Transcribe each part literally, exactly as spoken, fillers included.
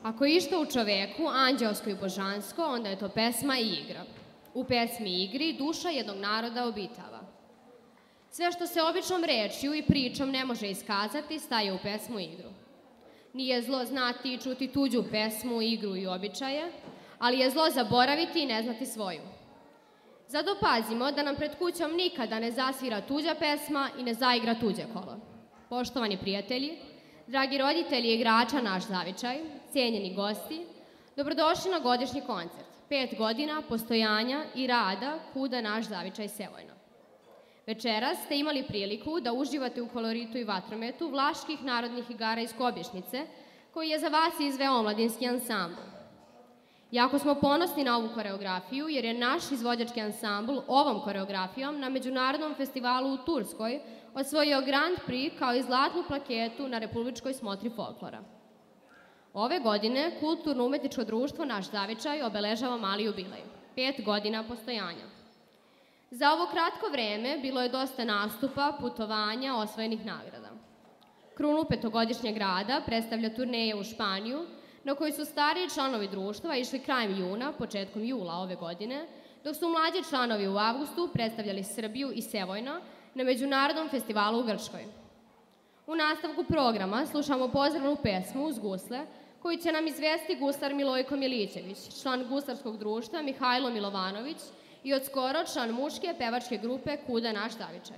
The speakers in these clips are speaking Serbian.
Ako je išta u čoveku anđelsko i božansko, onda je to pesma i igra. U pesmi i igri duša jednog naroda obitava. Sve što se običnom rečju i pričom ne može iskazati, staje u pesmu i igru. Nije zlo znati i čuti tuđu pesmu, igru i običaje, ali je zlo zaboraviti i ne znati svoju. Zato pazimo da nam pred kućom nikada ne zasvira tuđa pesma i ne zaigra tuđe kolo. Poštovani prijatelji, dragi roditelji i igrača Naš zavičaj, cijenjeni gosti, dobrodošli na godišnji koncert. Pet godina postojanja i rada Kuda naš zavičaj Sevojno. Večeras ste imali priliku da uživate u koloritu i vatrometu vlaških narodnih igara iz Kobišnice, koji je za vas izveo omladinski ansambl. Jako smo ponosni na ovu koreografiju, jer je naš izvođački ansambl ovom koreografijom na Međunarodnom festivalu u Turskoj osvojio Grand Prix kao i zlatnu plaketu na Republičkoj smotri folklora. Ove godine Kulturno-umetničko društvo Naš zavičaj obeležava mali jubilej, pet godina postojanja. Za ovo kratko vreme bilo je dosta nastupa, putovanja, osvojenih nagrada. Krunu petogodišnjeg rada predstavlja turneja u Španiju, na kojoj su stariji članovi društva išli krajem juna, početkom jula ove godine, dok su mlađi članovi u avgustu predstavljali Srbiju i Sevojno na Međunarodnom festivalu u Grčkoj. U nastavku programa slušamo pozdravnu pesmu uz gusle, koju će nam izvesti guslar Milojko Milićević, član guslarskog društva Mihajlo Milovanović i od skoro član muške pevačke grupe Kuda naš zavičaj.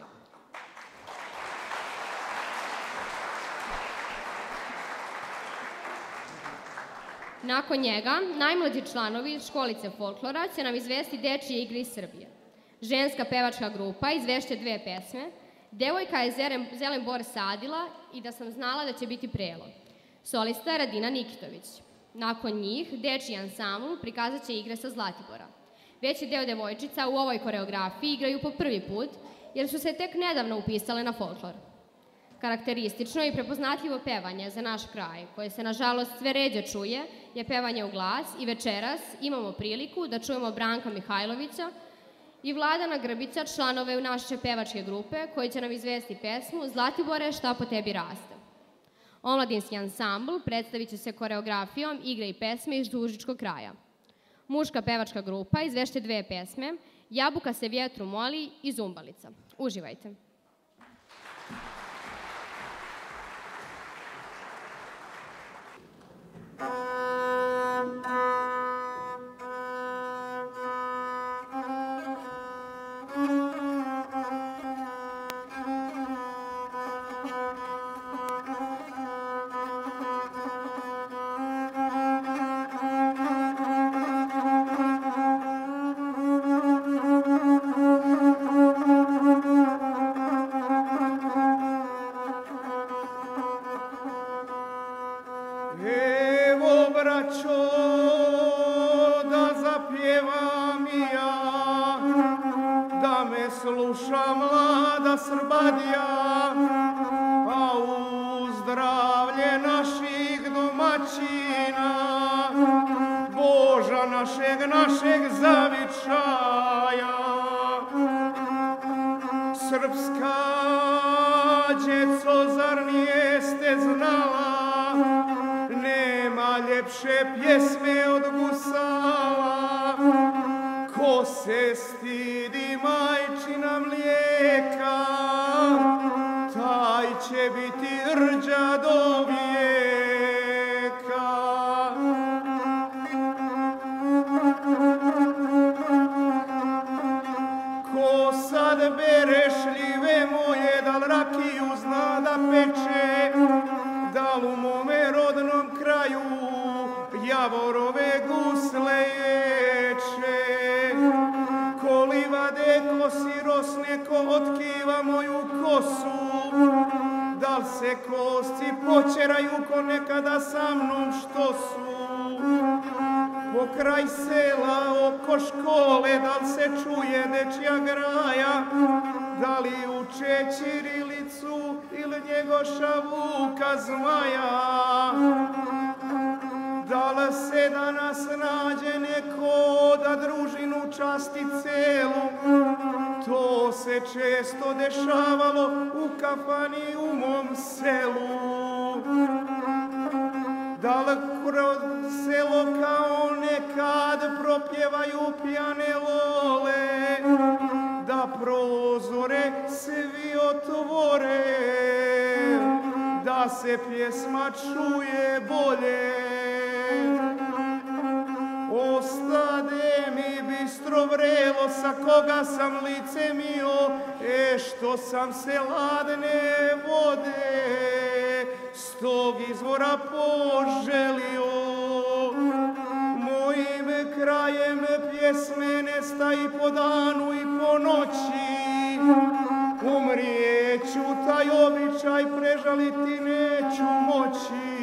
Nakon njega, najmlađi članovi školice folklora će nam izvesti dečije igre iz Srbije. Ženska pevačka grupa izvešće dve pesme, Devojka je zelen bor sadila i Da sam znala da će biti prelo. Solista Radina Nikitović. Nakon njih, dečiji ansambl prikazat će igre sa Zlatibora. Veći deo devojčica u ovoj koreografiji igraju po prvi put, jer su se tek nedavno upisale na folklor. Karakteristično i prepoznatljivo pevanje za naš kraj, koje se nažalost sve ređe čuje, je pevanje u glas i večeras imamo priliku da čujemo Branka Mihajlovića i Vladana Grbića, članove naše pevačke grupe, koji će nam izvesti pesmu Zlatibore, šta po tebi raste. Omladinski ansambl predstavit će se koreografijom igre i pesme iz Užičkog kraja. Muška pevačka grupa izvešće dve pesme, Jabuka se vjetru moli i Zumbalica. Uživajte. Često dešavalo u kafani u mom selu. da li kroz selo kao nekad propjevaju pjane lole, da prozore svi otvore, da se pjesma čuje bolje. Ostade mi bistro vrelo sa koga sam lice mio, e što sam se ladne vode s tog izvora poželio. Mojim krajem pjesme nestaji po danu i po noći, umrijeću taj običaj prežaliti neću moći.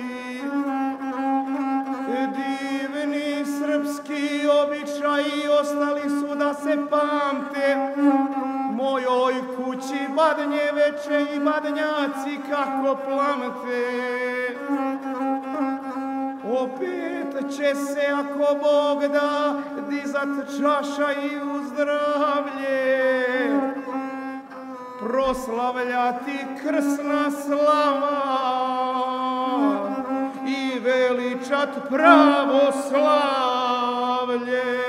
Divni srpski običaji ostali su da se pamte, mojoj kući badnje veče i badnjaci kako plamte. Opet će se, ako Bog da, dizat čaša i u zdravlje, proslavljati krsna slava i veličat pravoslavlje.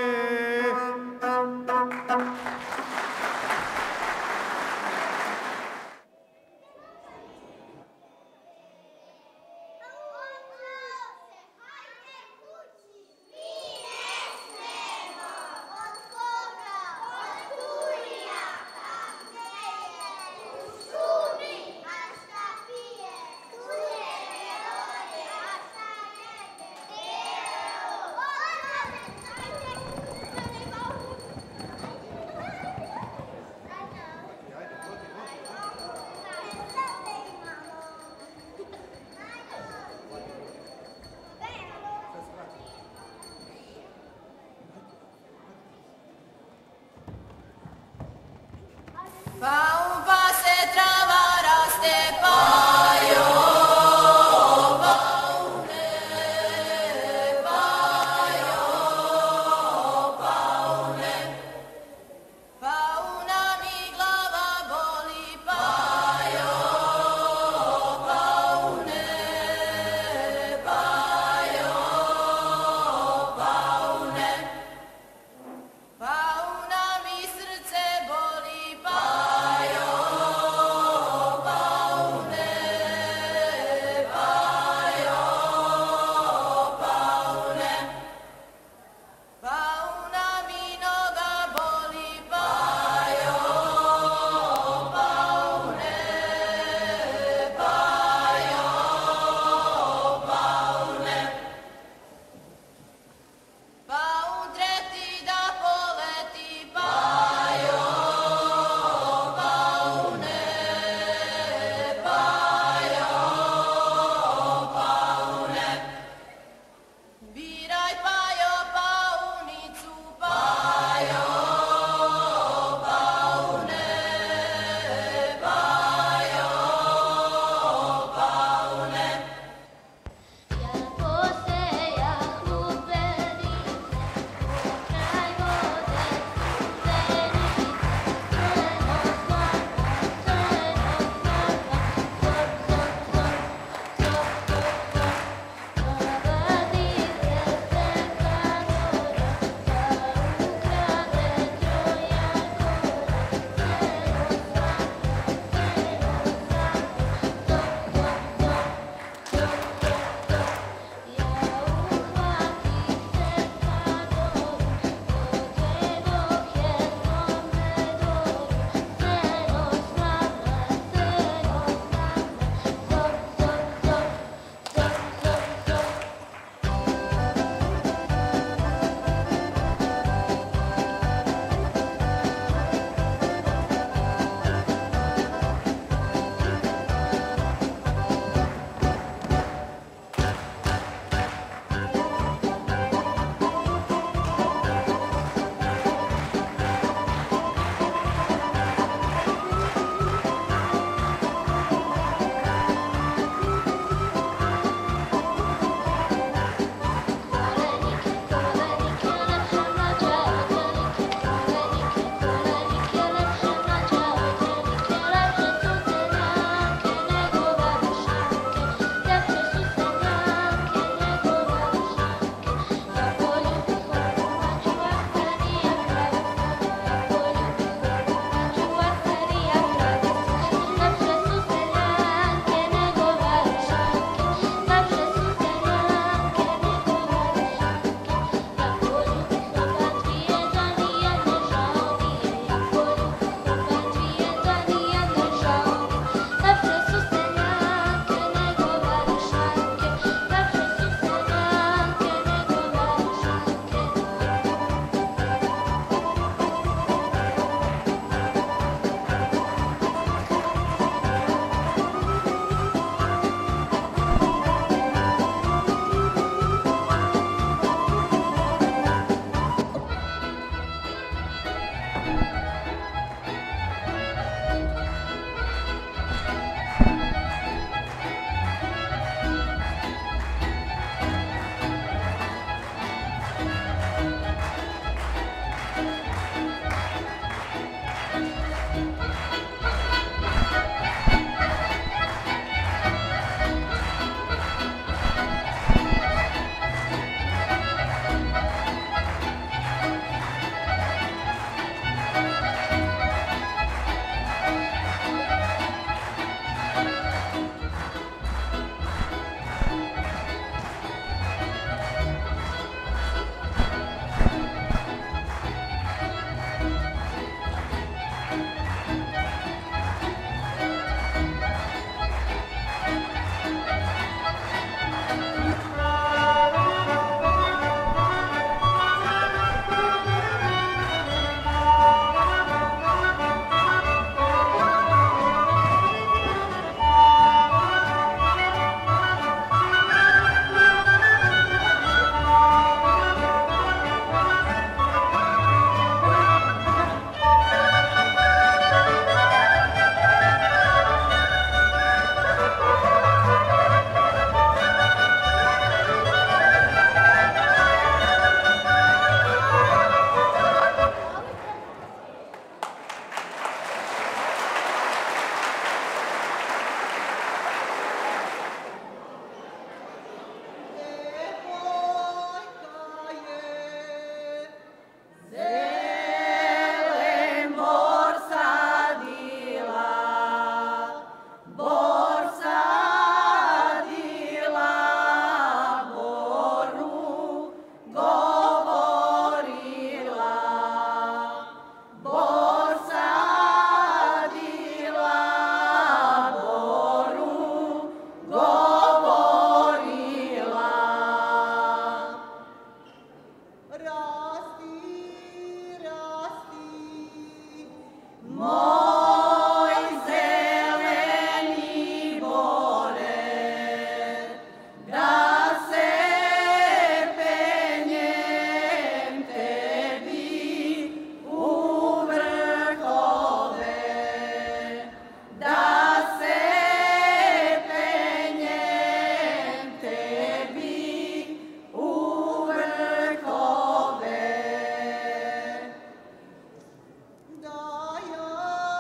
Pauna mi srce boli, Pajo. Daja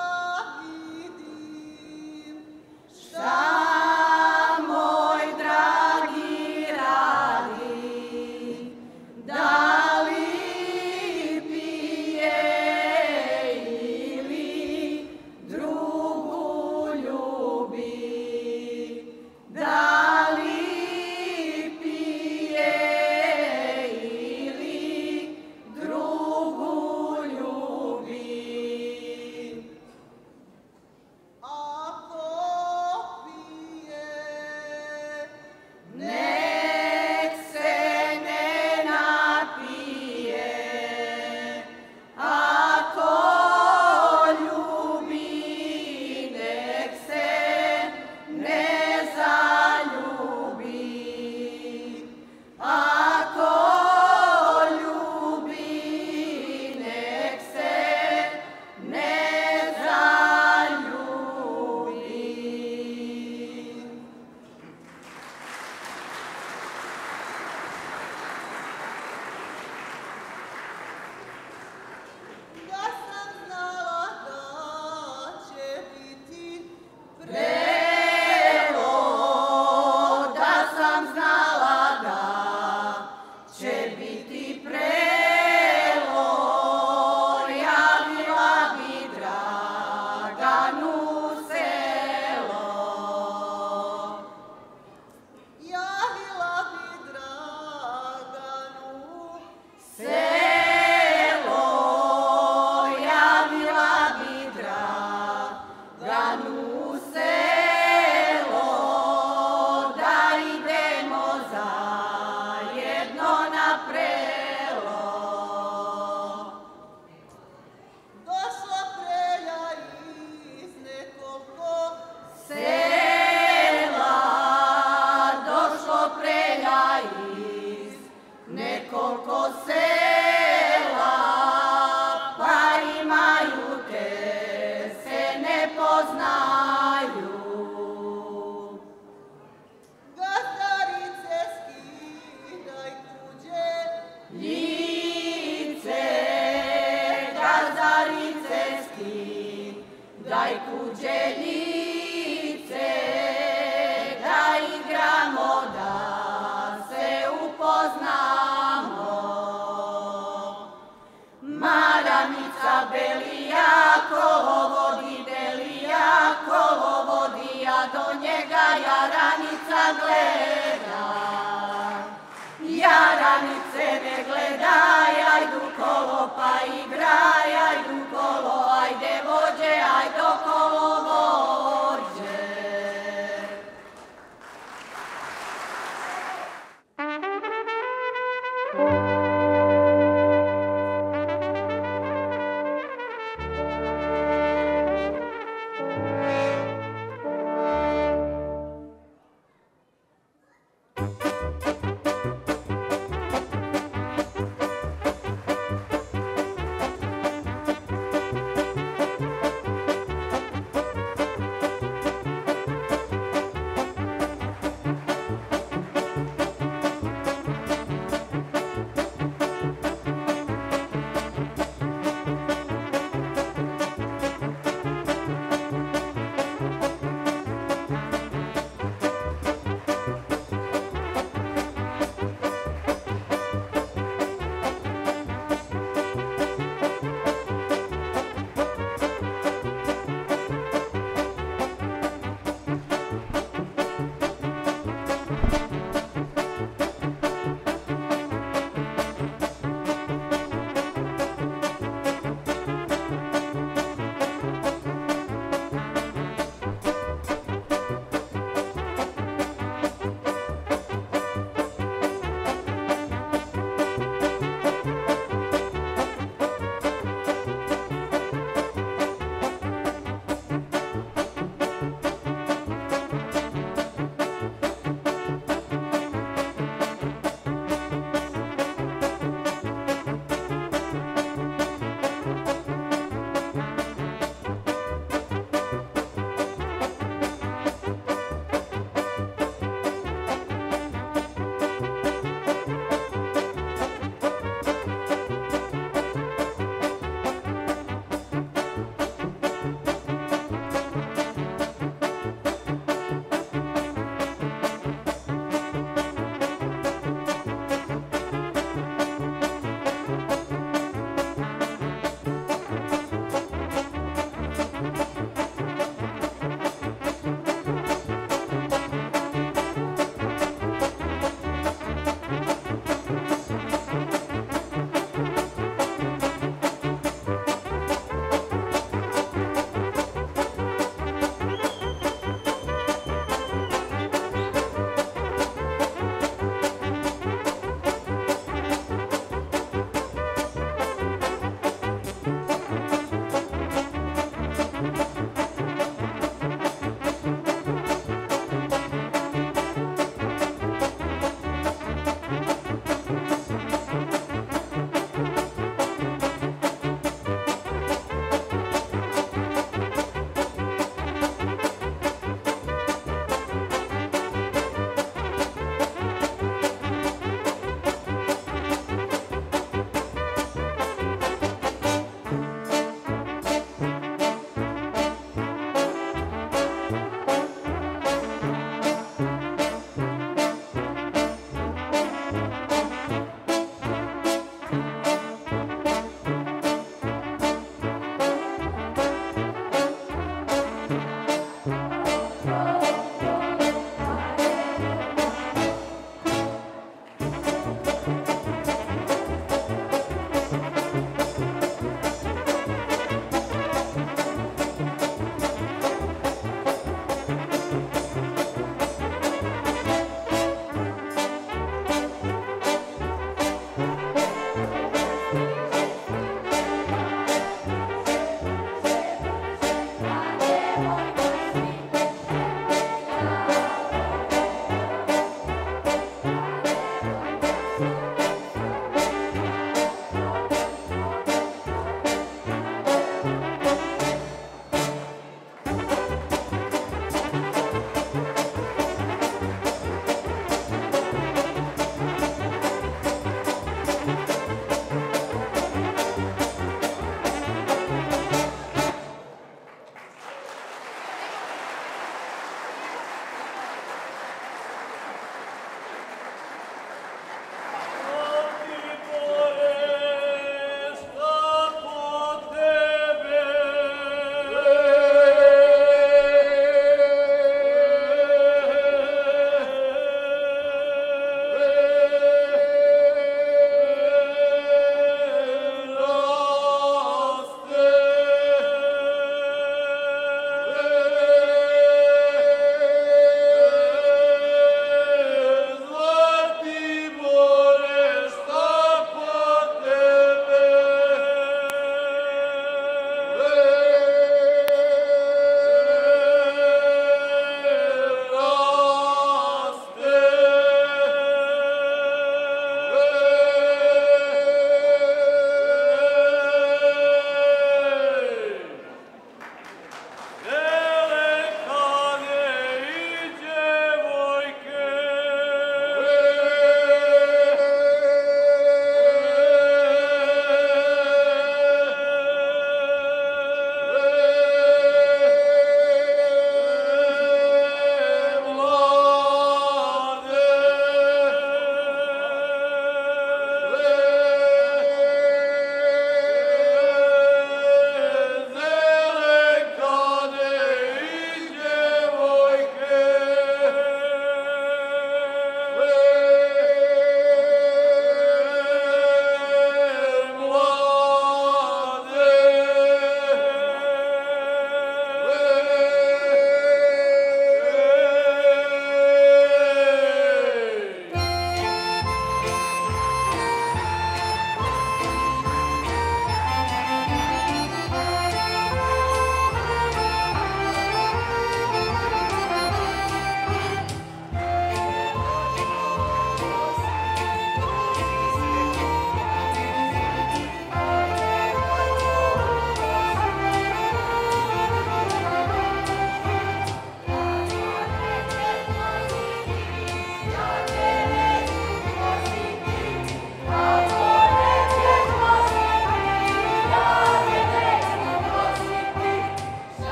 aj kuđeljice, da igramo, da se upoznamo. Maranica Belija, kolo vodi Belija, kolo vodi, a do njega Jaranica gleda. Jaranice ne gledaj, ajdu kolo pa igraj, ajdu kolo, ajde vođe, ajde kolo vođe.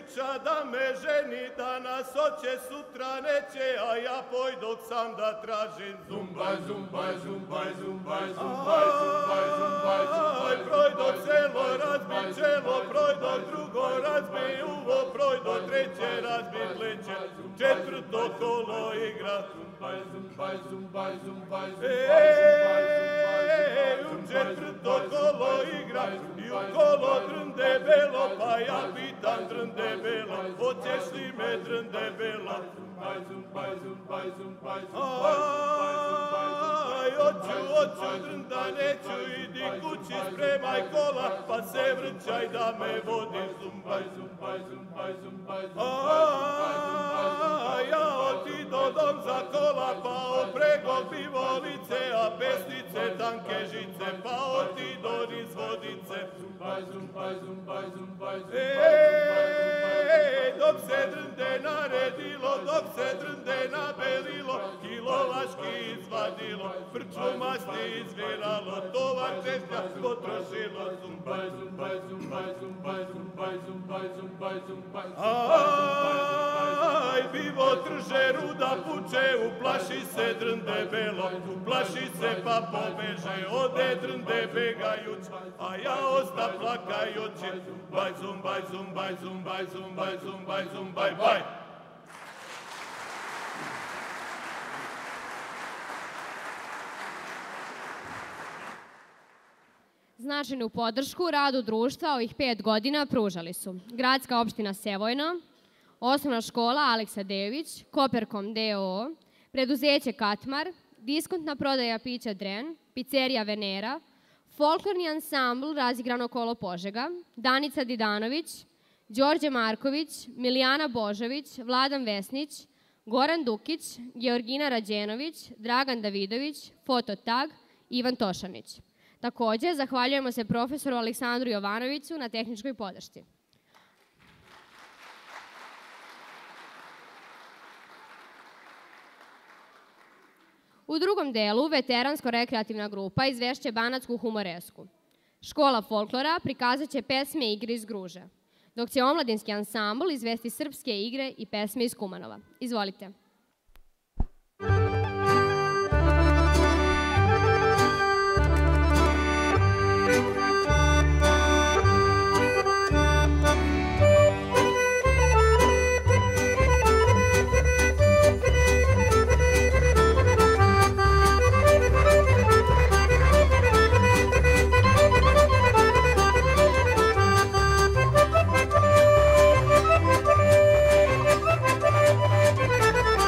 priča da me ženi danas hoće, sutra neće, a ja poj dok sam da tražim. Zumbaj, zumbaj, zumbaj, zumbaj, zumbaj, zumbaj, zumbaj, zumbaj. Projdo celo razbi čelo, projdo drugo razbi uvo, projdo treće razbi pleće, četvrto kolo igra. Zumbaj, zumbaj, zumbaj, zumbaj, zumbaj, u četvrto kolo igra i u kolo drnde belo, pa ja pitam drnde belo, hoćeš li me drnde belo? Zumbaj, zumbaj, zumbaj, zumbaj, aj, hoću, hoću, drnda neću, idi kući, spremaj kola, pa se vrćaj da me vodi. Zumbaj, zumbaj, zumbaj, zumbaj, aj, ja otido dom za kola, pa oprego bivolice, a pesnice tanke žice, pa otido niz vodice. Zumbaj, zumbaj, zumbaj, zumbaj, ej, dok se drnde naredilo, dok se drnde nabelilo, kilovaški izvadilo, prčumasti izviralo, tovar češća potrošilo. Zumbaj, zumbaj, zumbaj, zumbaj, zumbaj, zumbaj, zumbaj, zumbaj, aj, bivo trže, ruda puče, uplaši se drnde belo, uplaši se pa pobeže, ode drnde begajuć, a ja osta plakajući. Zumbaj, zumbaj, zumbaj, zumbaj, zumbaj, zumbaj, zumbaj, baj. Značajnu podršku radu društva ovih pet godina pružali su Gradska opština Sevojno, Osnovna škola Aleksa Dević, Koperkom d o o, Preduzeće Katmar, Diskontna prodaja pića Dren, Pizzerija Venera, Folklorni ansambl Razigrano kolo Požega, Danica Didanović, Đorđe Marković, Milijana Božović, Vladan Vesnić, Goran Dukić, Georgina Rađenović, Dragan Davidović, Fototag, Ivan Tošanić. Takođe, zahvaljujemo se profesoru Aleksandru Jovanoviću na tehničkoj podršci. U drugom delu veteransko-rekreativna grupa izvešće Banatsku humoresku. Škola folklora prikazat će pesme i igre iz Gruže, dok će omladinski ansambl izvesti srpske igre i pesme iz Kumanova. Izvolite. Thank you.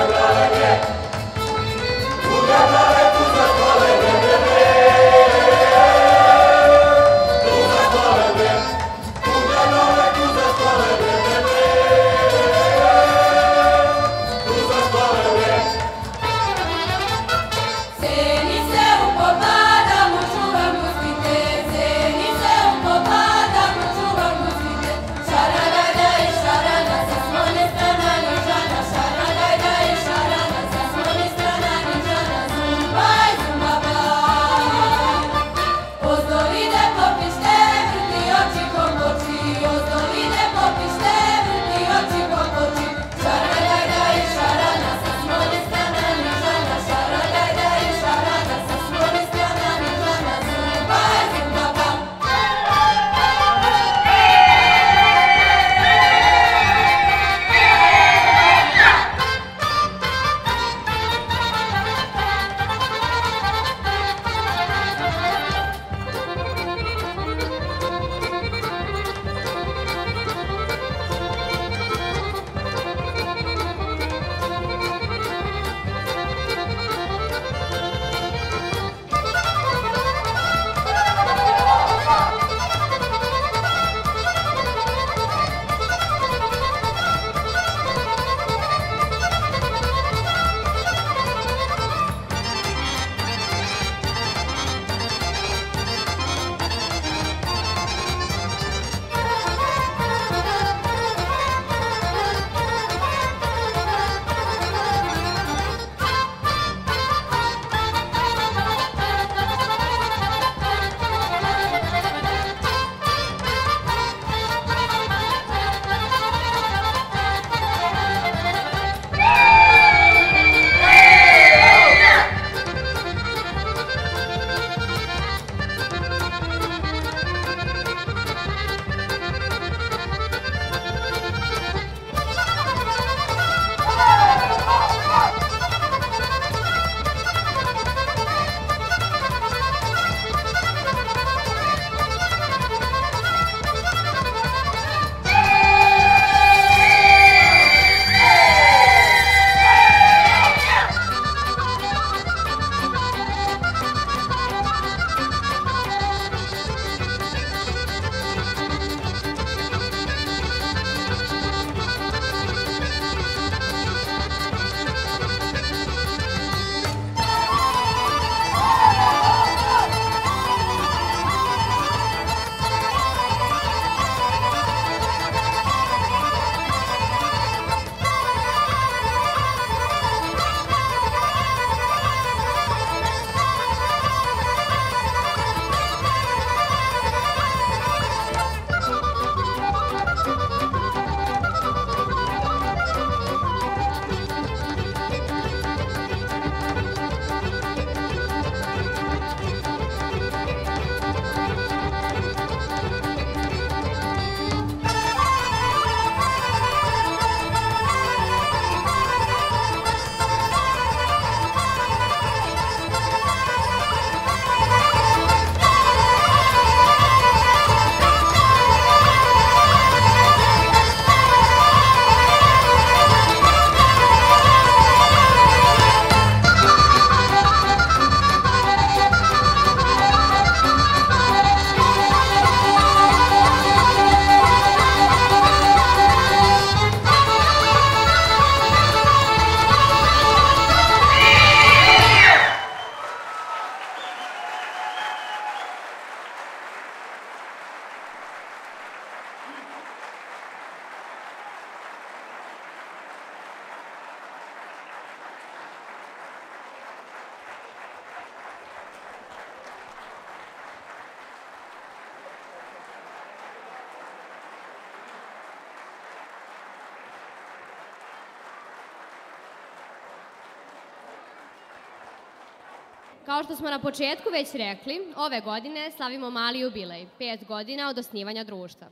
Kao što smo na početku već rekli, ove godine slavimo mali jubilej, pet godina od osnivanja društva.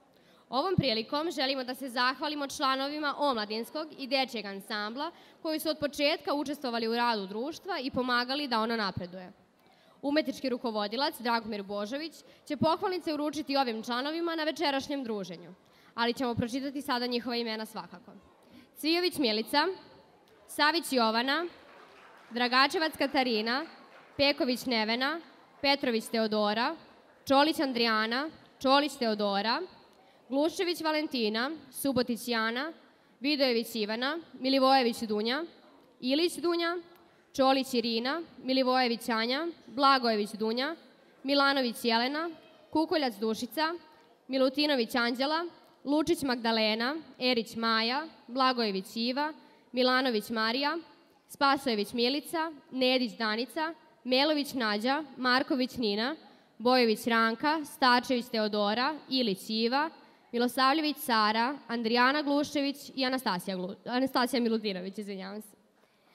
Ovom prilikom želimo da se zahvalimo članovima omladinskog i dečjeg ansambla koji su od početka učestvovali u radu društva i pomagali da ono napreduje. Umetnički rukovodilac Dragomir Božović će pohvalnice uručiti ovim članovima na večerašnjem druženju, ali ćemo pročitati sada njihova imena svakako. Cvijović Milica, Savić Jovana, Dragačevac Katarina, Peković Nevena, Petrović Teodora, Čolić Andrijana, Čolić Teodora, Glušević Valentina, Subotić Jana, Vidojević Ivana, Milivojević Dunja, Ilić Dunja, Čolić Irina, Milivojević Anja, Blagojević Dunja, Milanović Jelena, Kukoljac Dušica, Milutinović Anđela, Lučić Magdalena, Erić Maja, Blagojević Iva, Milanović Marija, Spasojević Milica, Nedić Danica, Melović Nađa, Marković Nina, Bojović Ranka, Starčević Teodora, Ilić Iva, Milosavljević Sara, Andrijana Glušević i Anastasija, Glu... Anastasija Milutinović, izvinjavam se.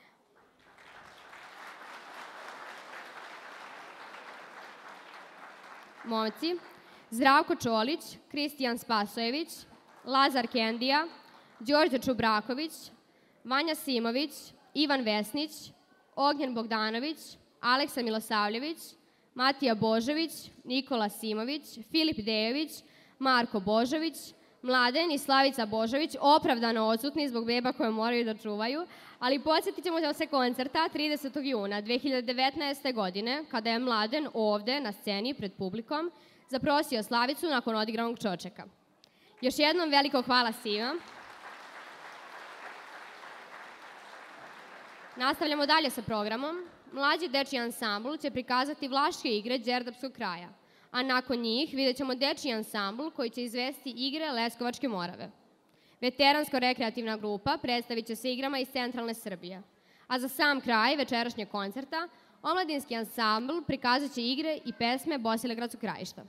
Momci, Zdravko Čolić, Kristijan Spasojević, Lazar Kendija, Đorđe Čubraković, Vanja Simović, Ivan Vesnić, Ognjen Bogdanović, Aleksa Milosavljević, Matija Božović, Nikola Simović, Filip Dejović, Marko Božović, Mladen i Slavica Božović, opravdano odsutni zbog beba koje moraju da čuvaju, ali podsjetit ćemo se koncerta tridesetog juna dve hiljade devetnaeste. godine, kada je Mladen ovde na sceni pred publikom zaprosio Slavicu nakon odigranog Čočeka. Još jednom veliko hvala svima. Nastavljamo dalje sa programom. Mlađi dečiji ansambl će prikazati vlaške igre Đerdapskog kraja, a nakon njih vidjet ćemo dečiji ansambl koji će izvesti igre Leskovačke Morave. Veteransko-rekreativna grupa predstavit će se igrama iz centralne Srbije. A za sam kraj večerašnjeg koncerta, omladinski ansambl prikazat će igre i pesme Bosilegradskog krajišta.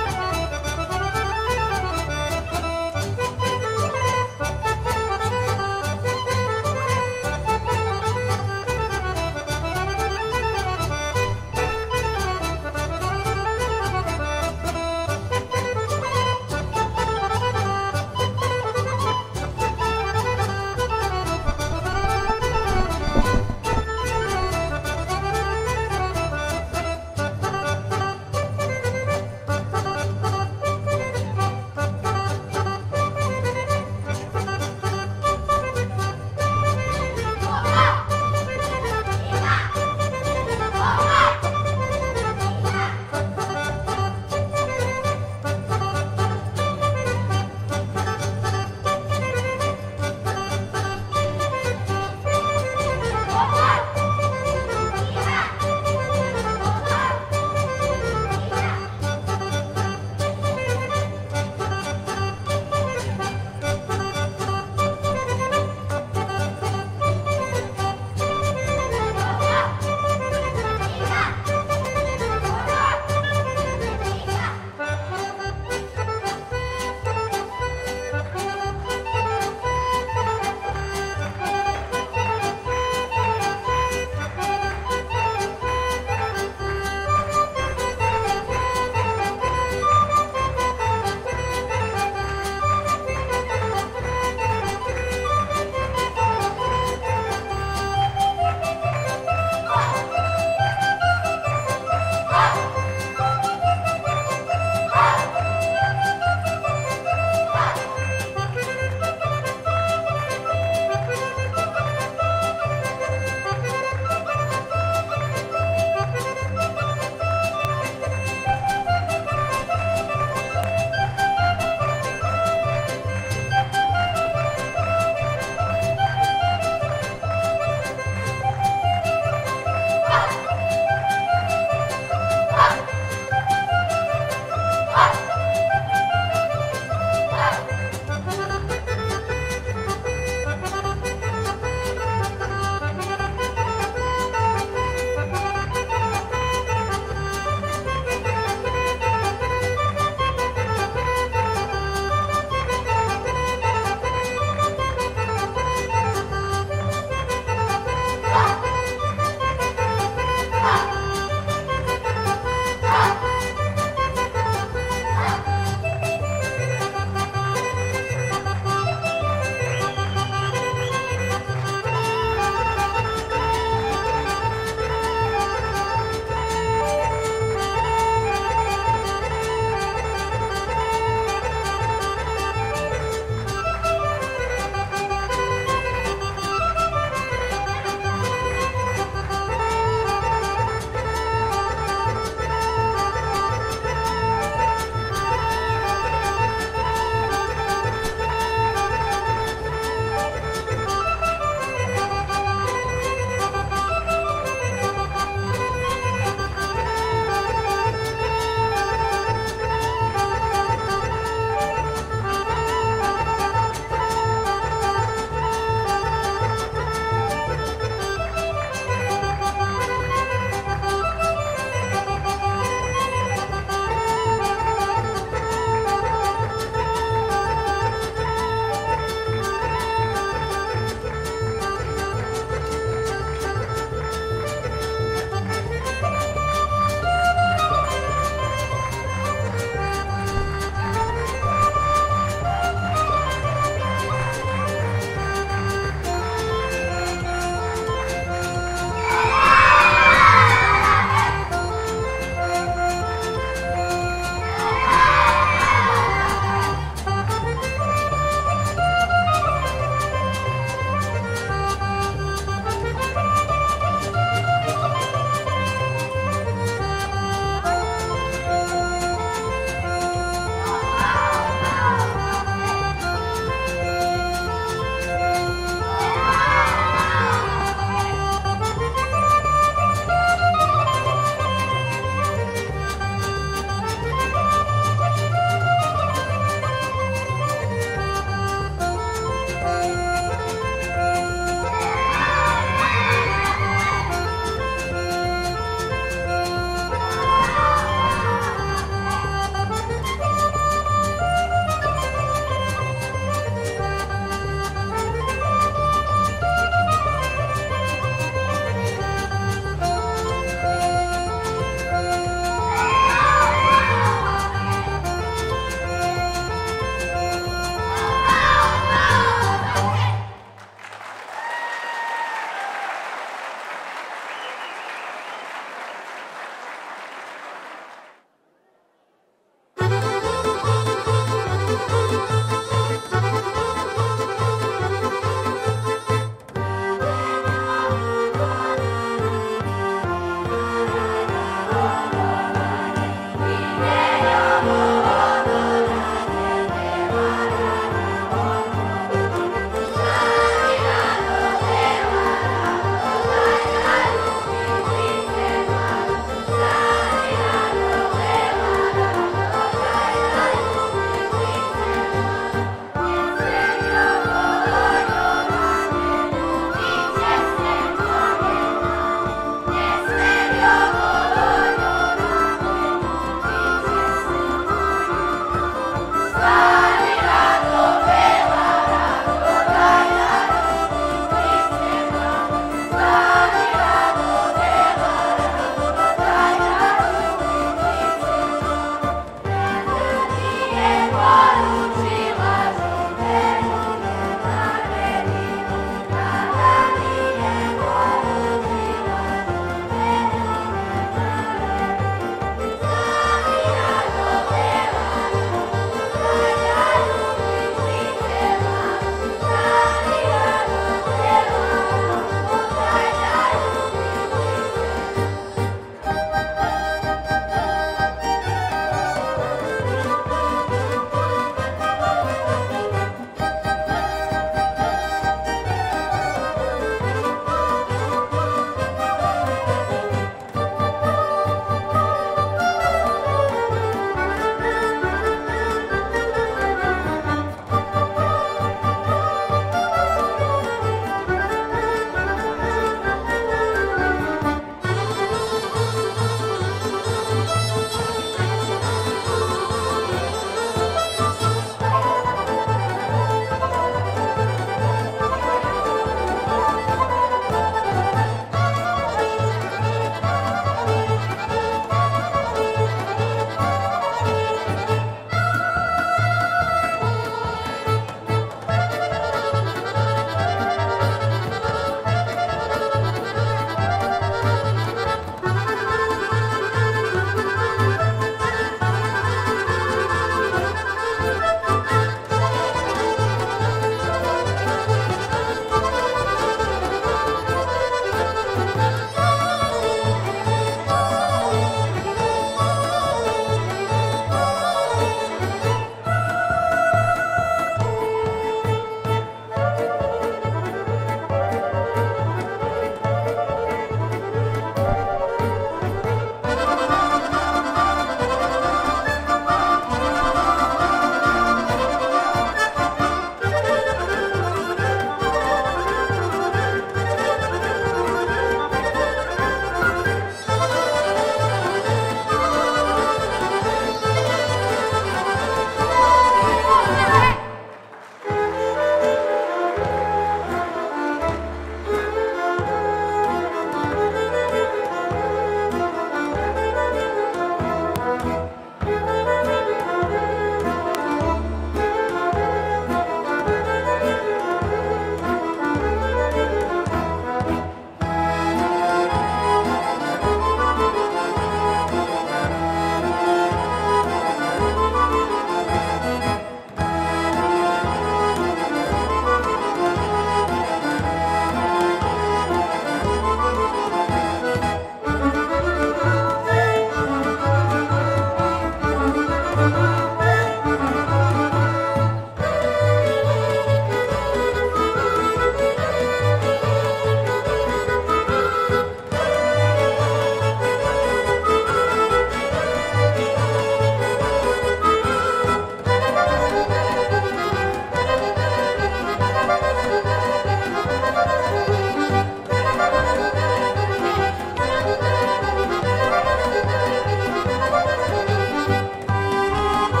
Thank you.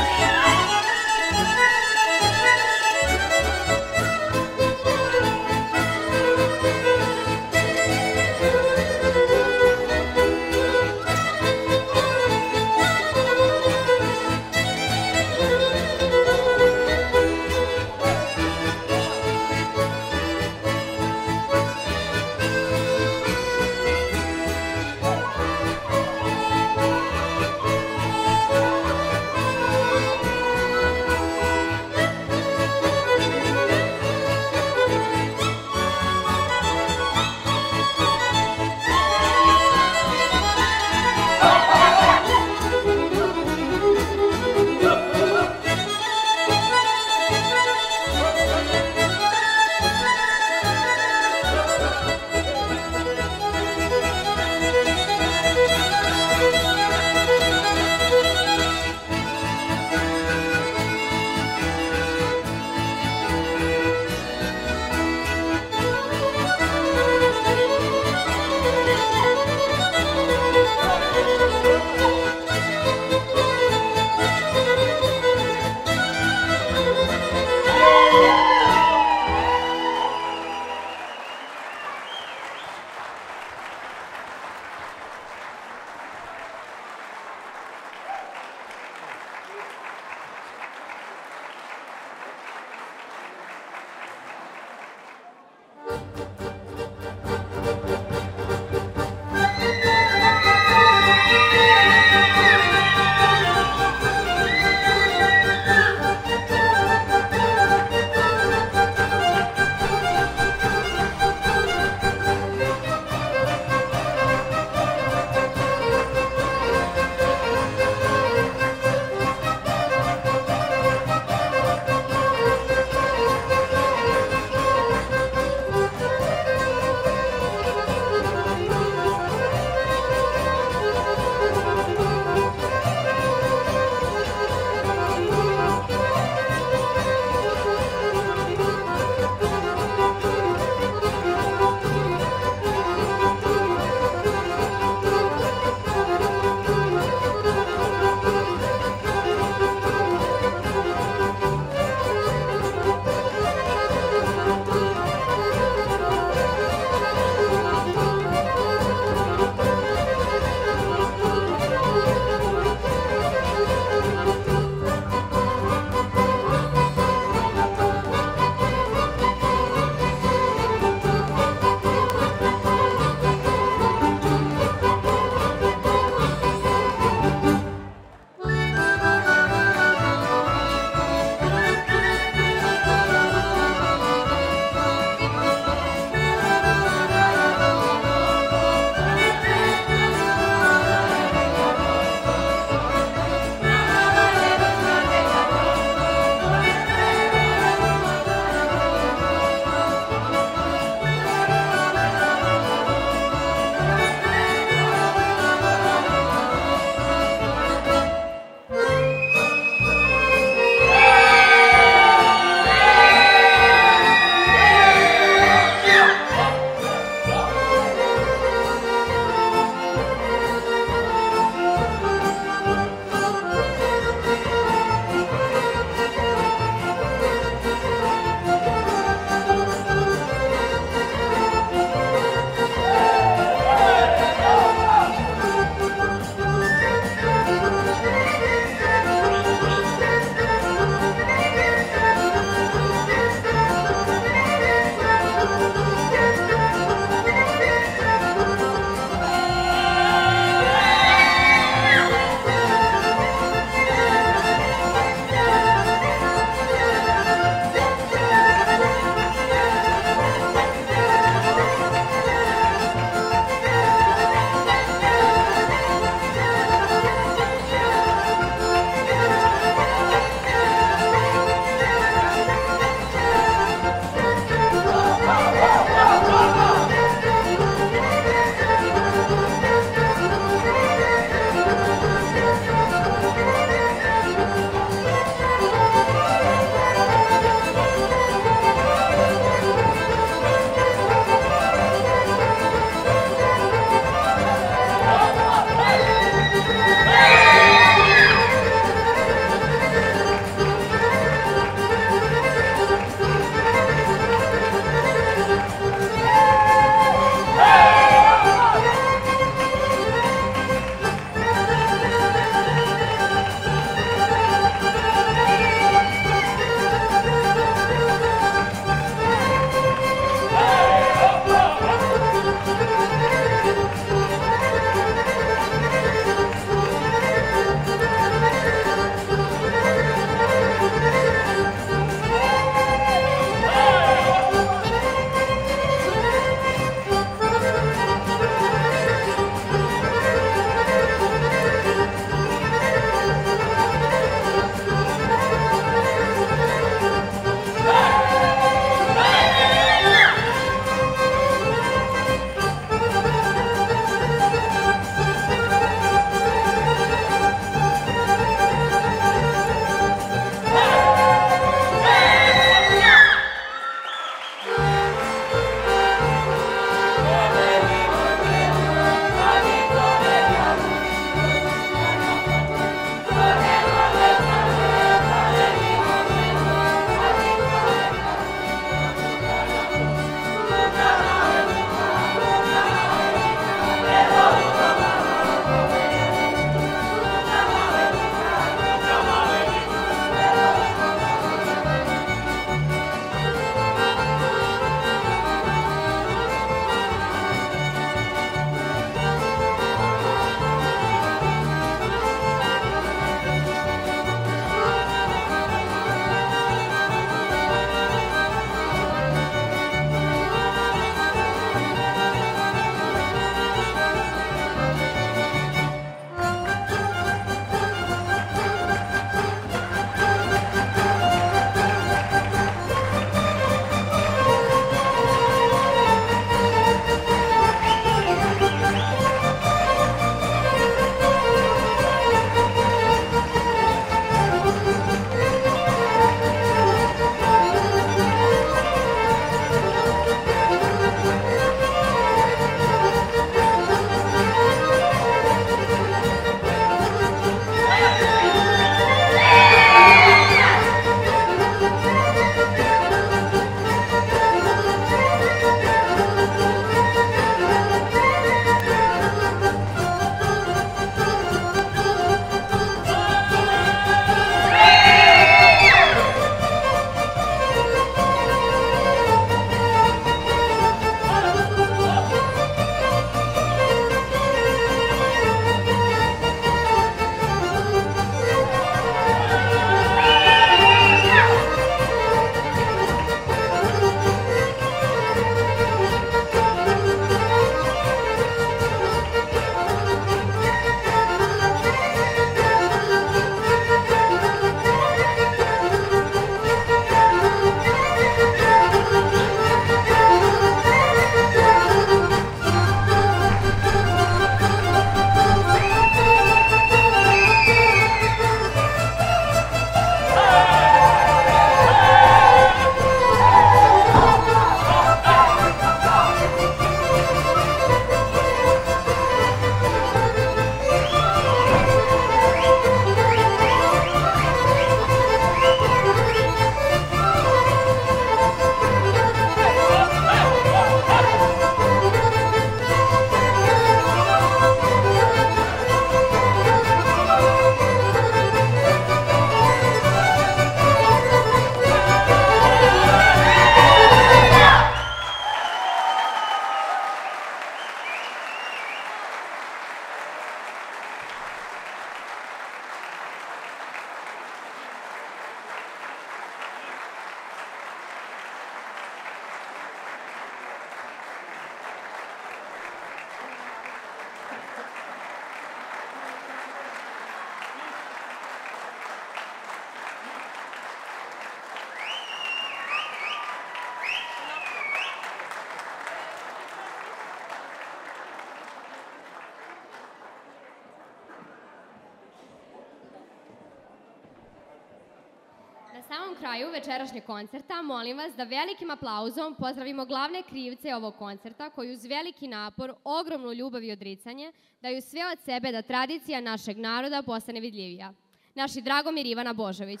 kraju večerašnjeg koncerta molim vas da velikim aplauzom pozdravimo glavne krivce ovog koncerta koji uz veliki napor, ogromnu ljubav i odricanje daju sve od sebe da tradicija našeg naroda postane vidljivija. Naši Dragomir i Ivana Božović.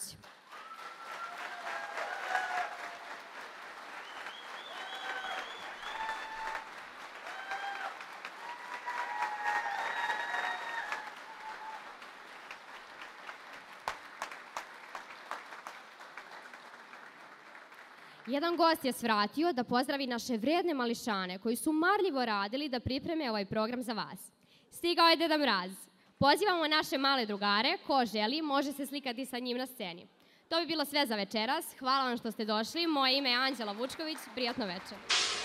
Jedan gost je svratio da pozdravi naše vredne mališane koji su marljivo radili da pripreme ovaj program za vas. Stigao je Deda Mraz. Pozivamo naše male drugare, ko želi može se slikati sa njim na sceni. To bi bilo sve za večeras. Hvala vam što ste došli. Moje ime je Anđela Vučković. Prijatno večer.